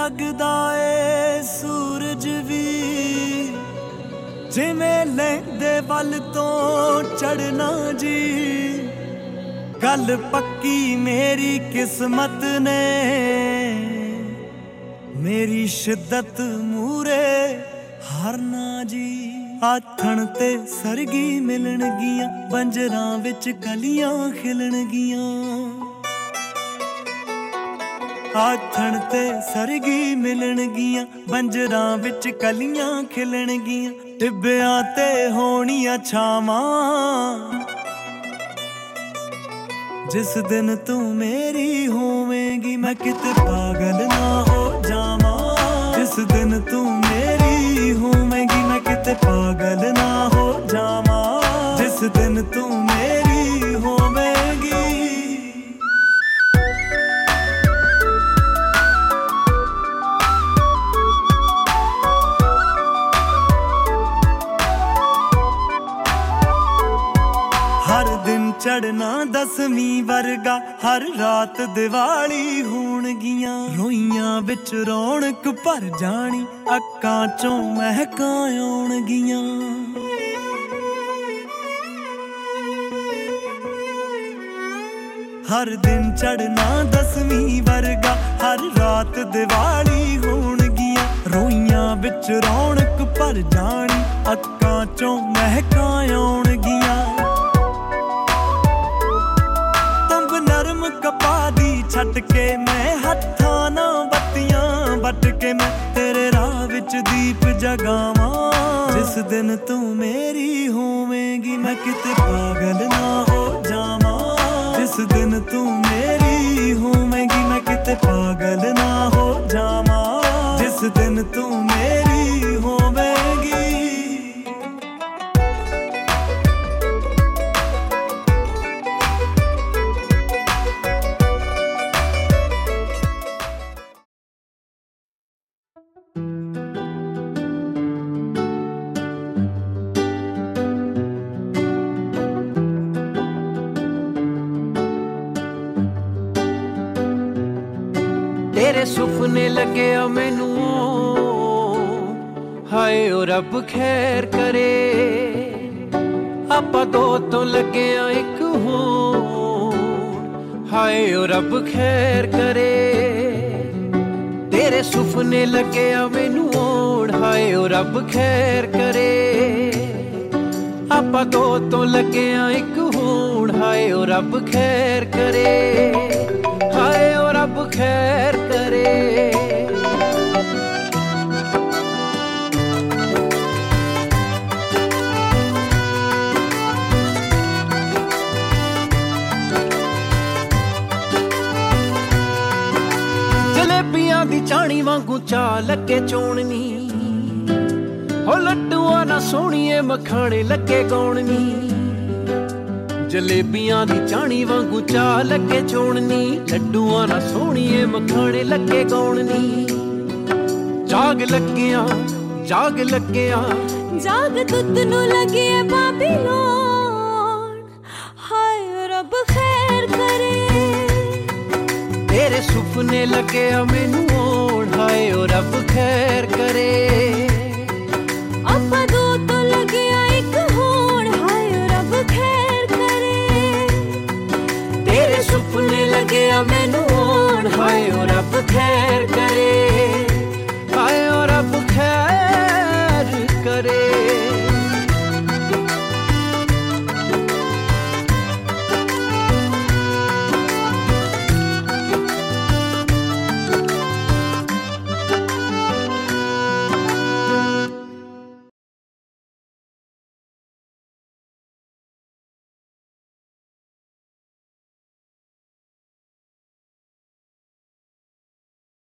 लगदा ए सूरज भी जिवें लैंदे वल तो चढ़ना जी। गल पक्की मेरी किस्मत ने मेरी शिद्दत मूरे हारना जी। आथण ते सरगी मिलणगियां बंजरां विच कलियां खिलणगियां। आथण ते सरगी मिलणगियां बंजरां विच कलियां खिलणगियां। टिब्बियां ते होणियां छावां जिस दिन तू मेरी होवेंगी। मैं किते पागल ना हो जावां जिस दिन तू मेरी होवेंगी। मैं किते पागल ना हो जावां जिस दिन तू मेरी होवेंगी। हर दिन चढ़ना दसवीं वर्गा हर रात दिवाली होणगियां। रोइयां विच रौनक भर जानी अक्कां चों महकां आउणगियां। हर दिन चढ़ना दसवीं वर्गा हर रात दिवाली होणगियां। रोइयां विच रौनक भर जानी अक्कां चों महकां आउणगियां। कपा दी छट के मैं हत्थां ना बत्तियां बट के मैं तेरे राह विच दीप जगावां जिस दिन तू मेरी होवेंगी। मैं किते पागल ना हो जावां जिस दिन तू मेरी होवेंगी। मैं किते पागल ना हो जावां जिस दिन तू मेरी होवेंगी। तेरे सुपने लगे मैनू हाय ओ रब खैर करे। आपां दो तो लगे एक होण हाय ओ रब खैर करे। तेरे सुपने लगे मैनू हाय ओ रब खैर करे। आपां दो तो लगे एक होण हाय ओ रब खैर करे। हाय ओ रब खैर करे। जलेबियां दी चाणी वांगू चा लगे चोणनी हो लड्डूआं ना सोहणीए मखाणे लगे गौणनी। जलेबियां दी चाणी वांगू चा लगे चोणनी लड्डूआं ना सोहणीए मखाणे लगे गौणनी। जाग लगिया जाग लगिया जाग दुੱਧ ਨੂੰ लगे बाबीलोन हाय रब खैर करे। तेरे सुपने लगे मैनू हाय ओ रब खैर करे। आपां दो तो लगे एक होण हाय रब खैर करे। तेरे सुपने लगे मैनू हाय ओ रब खैर करे।